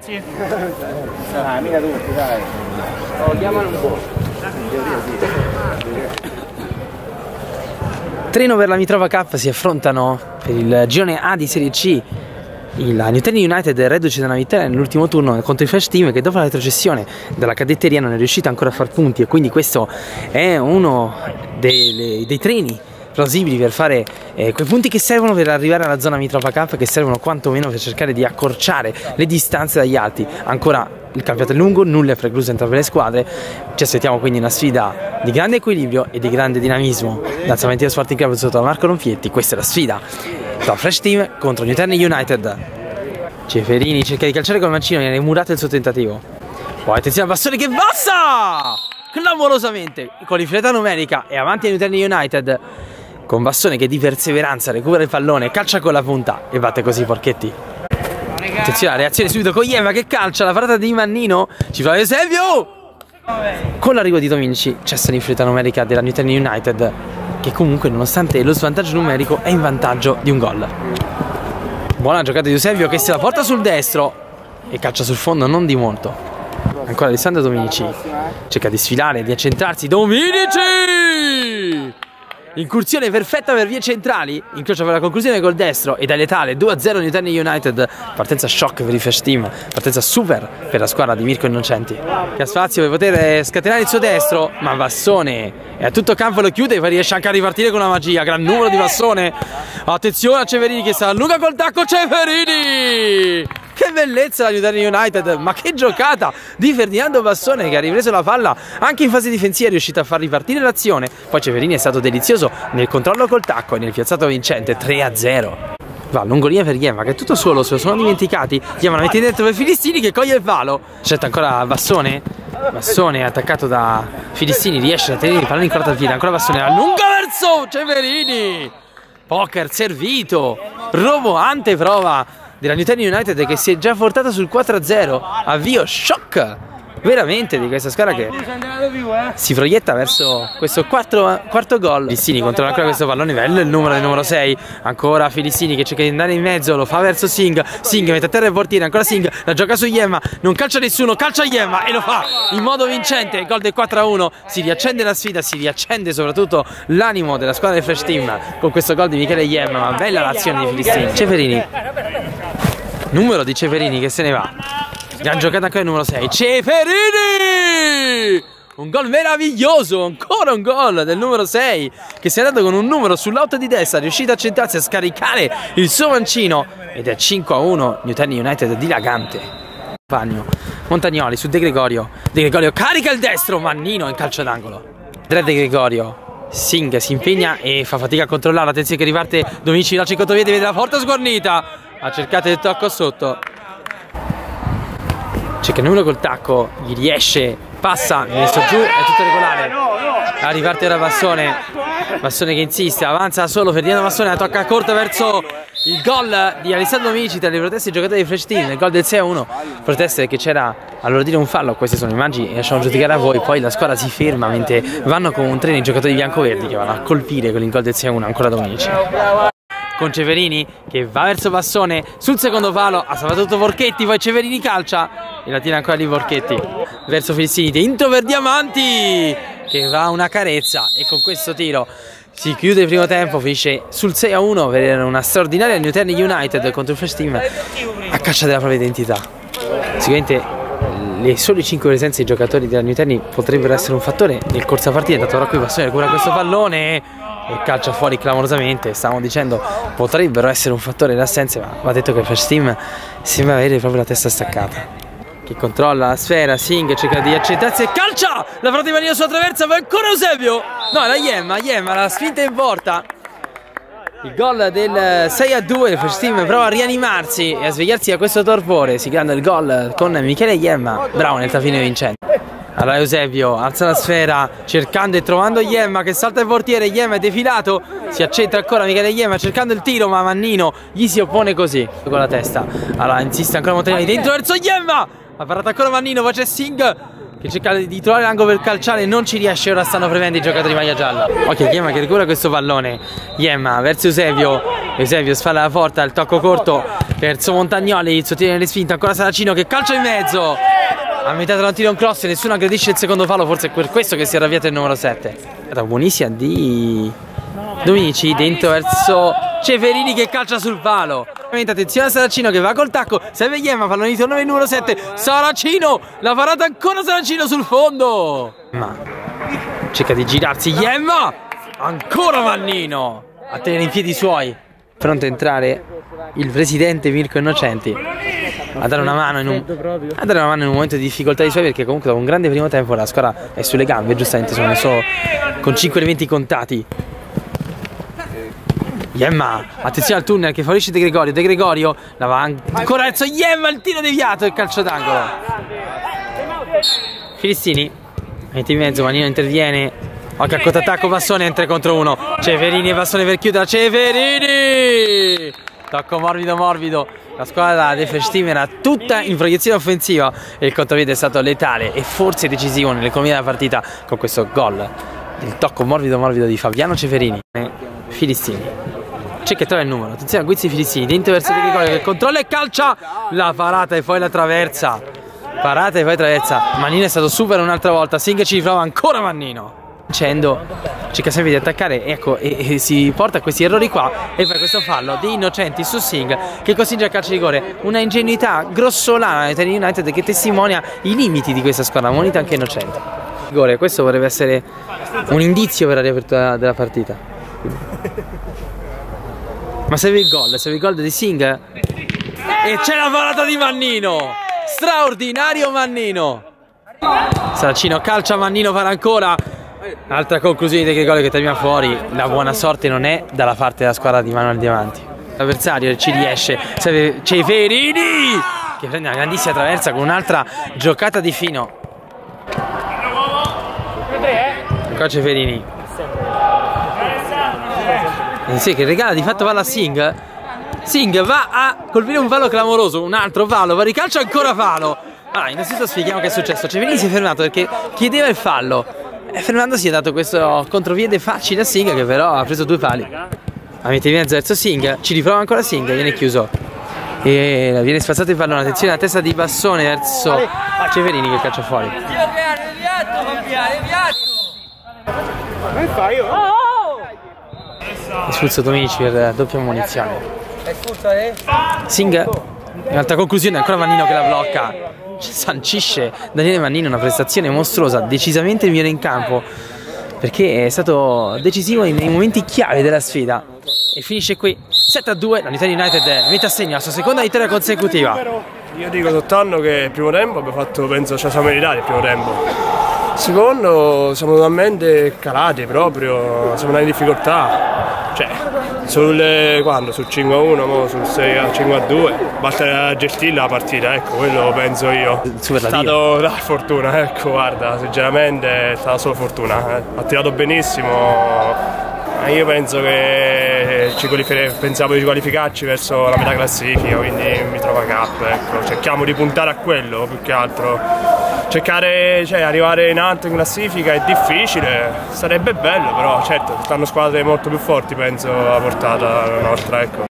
Sì. Mica tutti, dai. Chiamano un po'. Treno per la Mitrova Cup si affrontano per il girone A di Serie C. Il Newton United è reduce da una vittoria nell'ultimo turno contro il Fresh Team, che dopo la retrocessione dalla cadetteria non è riuscito ancora a far punti, e quindi questo è uno dei treni plausibili per fare quei punti che servono per arrivare alla zona Mitrova Cup, che servono quantomeno per cercare di accorciare le distanze dagli altri. Ancora il campionato è lungo, nulla è precluso entrambe le squadre. Ci aspettiamo quindi una sfida di grande equilibrio e di grande dinamismo. Dal Salentino Sporting Club sotto Marco Ronfietti, questa è la sfida tra Fresh Team contro Newton United. Ceferini cerca di calciare col mancino, viene murato il suo tentativo. Poi attenzione al bastone che passa clamorosamente con l'inferiorità numerica, e avanti a Newton United con Bassone che di perseveranza recupera il pallone, calcia con la punta e batte così Porchetti. Attenzione alla reazione subito con Ieva che calcia, la parata di Mannino, ci fa Eusebio! Con l'arrivo di Dominici cessa l'inferiorità numerica della Newton United, che comunque nonostante lo svantaggio numerico è in vantaggio di un gol. Buona giocata di Eusebio che se la porta sul destro e calcia sul fondo, non di molto. Ancora Alessandro Dominici cerca di sfilare, di accentrarsi. Dominici! Incursione perfetta per vie centrali, incrocia per la conclusione col destro ed è letale. 2-0 Newton United. Partenza shock per il Fresh Team, partenza super per la squadra di Mirko Innocenti, che ha spazio per poter scatenare il suo destro, ma Bassone è a tutto campo, lo chiude e poi riesce anche a ripartire con una magia. Gran numero di Bassone. Attenzione a Ceferini che si allunga col tacco. Ceferini! Che bellezza la Newton United, ma che giocata di Ferdinando Bassone, che ha ripreso la palla anche in fase difensiva, è riuscito a far ripartire l'azione. Poi Ceferini è stato delizioso nel controllo col tacco e nel piazzato vincente. 3-0. Va lungolinea per Ieva che è tutto solo, se lo sono dimenticati. Ieva la mette dentro per Filistini che coglie il palo. Certo ancora Bassone. Bassone attaccato da Filistini, riesce a tenere il pallone incollato al piede. Ancora Bassone allunga verso Ceferini. Poker servito, roboante prova della Newton United che si è già portata sul 4-0. Avvio shock veramente di questa squadra che si proietta verso questo quarto gol. Filistini controlla ancora questo pallone, bello il numero del numero 6. Ancora Filistini che cerca di andare in mezzo, lo fa verso Singh. Singh mette a terra il portiere, ancora Singh, la gioca su Ieva, non calcia nessuno, calcia Ieva e lo fa in modo vincente. Gol del 4-1, si riaccende la sfida, si riaccende soprattutto l'animo della squadra del Fresh Team con questo gol di Michele Ieva. Ma bella l'azione di Filistini. Ceferini, numero di Ceferini che se ne va. Gran giocata ancora il numero 6. Ceferini! Un gol meraviglioso, ancora un gol del numero 6 che si è andato con un numero sull'auto di destra, è riuscito a centrarsi, a scaricare il suo mancino ed è 5-1 Newton United dilagante. Montagnoli su De Gregorio. De Gregorio carica il destro, Mannino in calcio d'angolo. De Gregorio. Singh si impegna e fa fatica a controllare. Attenzione che riparte Dominici, lancia il contropiede, vede la porta sguarnita. Ha cercato il tocco sotto. Cerca il numero col tacco, gli riesce, passa, messo giù, è tutto regolare. Riparte ora Bassone. Bassone che insiste, avanza solo Ferdinando Bassone, la tocca corta verso il gol di Alessandro Dominici tra le proteste dei giocatori di Fresh Team. Il gol del 6-1, proteste perché c'era a loro dire un fallo. Queste sono immagini e lasciamo giudicare a voi. Poi la squadra si ferma mentre vanno come un treno i giocatori biancoverdi che vanno a colpire con il gol del 6-1 ancora Dominici. Con Ceferini che va verso Bassone sul secondo palo, ha salvato tutto Porchetti, poi Ceferini calcia e la tira ancora lì Porchetti verso Filistini, dentro per Diamanti che va una carezza e con questo tiro si chiude il primo tempo, finisce sul 6-1 per una straordinaria Newton United contro il Fresh Team a caccia della propria identità. Sicuramente le sole 5 presenze dei giocatori della Newton potrebbero essere un fattore nel corso della partita, tanto ora qui Bassone recupera questo pallone e calcia fuori clamorosamente. Stavamo dicendo potrebbero essere un fattore le assenze, ma va detto che il Fresh Team sembra avere proprio la testa staccata. Che controlla la sfera, Singh cerca di accentrarsi e calcia la frate di Manino sulla traversa, poi ancora Eusebio, no era Ieva, la spinta in porta. Il gol del 6-2, il Fresh Team prova a rianimarsi e a svegliarsi da questo torpore, si granda il gol con Michele Ieva, bravo nel tafino vincente. Allora Eusebio alza la sfera cercando e trovando Ieva che salta il portiere. Ieva è defilato, si accentra ancora Michele Ieva cercando il tiro, ma Mannino gli si oppone così con la testa. Allora insiste ancora Montagnoli dentro verso Ieva, ha parato ancora Mannino, poi c'è Singh che cerca di trovare l'angolo per calciare, non ci riesce. Ora stanno premendo i giocatori di maglia gialla. Ok, Ieva che recupera questo pallone, Ieva verso Eusebio, Eusebio sfala la porta, il tocco corto Verso Montagnoli, il suo tiro nelle spinte, ancora Saracino che calcia in mezzo. A metà tra un tiro e un cross, nessuno aggredisce il secondo fallo, forse è per questo che si è arrabbiato il numero 7. Era buonissima di Dominici, dentro verso Ceferini che calcia sul palo. Attenzione a Saracino che va col tacco, serve Iemma, pallone di torno del numero 7. Saracino, la parata ancora Saracino sul fondo. Ma cerca di girarsi Iemma, ancora Mannino a tenere in piedi i suoi. Pronto a entrare il presidente Mirko Innocenti a dare una mano in un momento di difficoltà di suoi, perché comunque dopo un grande primo tempo la squadra è sulle gambe, giustamente sono solo con 5 elementi contati. Iemma, attenzione al tunnel che favorisce De Gregorio. De Gregorio la va ancora verso Iemma, il tiro deviato e calcio d'angolo. Filistini mette in mezzo, Mannino interviene. Occhio a contrattacco, Bassone entra contro uno. Ceferini e Bassone per chiudere. Ceferini! Tocco morbido. La squadra dei Flash Team era tutta in proiezione offensiva e il contropiede è stato letale e forse decisivo nell'economia della partita con questo gol. Il tocco morbido di Fabiano Ceferini. Filistini c'è che trova il numero, attenzione a Guizzi Filistini, dentro verso De Gregorio che controlla e calcia la parata e poi la traversa. Mannino è stato super un'altra volta, Singh ci riprova ancora Mannino. Vincendo, cerca sempre di attaccare, ecco, e si porta a questi errori qua e poi questo fallo di Innocenti su Singh che costringe a calcio di rigore. Una ingenuità grossolana di United che testimonia i limiti di questa squadra, monita anche Innocenti. Rigore, questo potrebbe essere un indizio per la riapertura della partita. Ma serve il gol di Singh e c'è la parata di Mannino, straordinario Mannino. Saracino calcia, Mannino para ancora. Altra conclusione di De Gregorio che termina fuori. La buona sorte non è dalla parte della squadra di Manuel Diamanti. L'avversario ci riesce, serve Ceferini che prende una grandissima traversa con un'altra giocata di fino. Ancora Ceferini. Sì, che regala di fatto palla a Singh. Singh va a colpire un fallo clamoroso, un altro fallo, va ricalcio ancora fallo. Allora, innanzitutto spieghiamo che è successo. Ceferini si è fermato perché chiedeva il fallo e fermandosi ha dato questo contropiede facile a Singh che però ha preso 2 pali. La mette in mezzo verso Singh, ci riprova ancora Singh, viene chiuso e viene spazzato il pallone. Attenzione alla testa di Bassone verso Ceferini che calcia fuori. Espulso Dominici per doppia munizione. Singh, in alta conclusione, ancora Mannino che la blocca. Sancisce Daniele Mannino una prestazione mostruosa, decisamente il migliore in campo perché è stato decisivo nei momenti chiave della sfida. E finisce qui 7-2, la Newton United mette a segno la sua seconda vittoria consecutiva. Io dico sott'anno che il primo tempo abbiamo fatto, penso, ce la siamo meritati il primo tempo. Secondo, siamo totalmente calati proprio, siamo andati in difficoltà. Cioè, sul 5-1, mo sul 5-2, basta gestire la partita, ecco, quello penso io. È stato la fortuna, ecco, guarda, sinceramente è stata solo fortuna. Ha tirato benissimo. Io penso che pensavo di qualificarci verso la metà classifica, quindi mi trovo a cap, ecco. Cerchiamo di puntare a quello più che altro. Cercare, arrivare in alto in classifica è difficile, sarebbe bello, però certo stanno squadre molto più forti, penso, a portata nostra, ecco.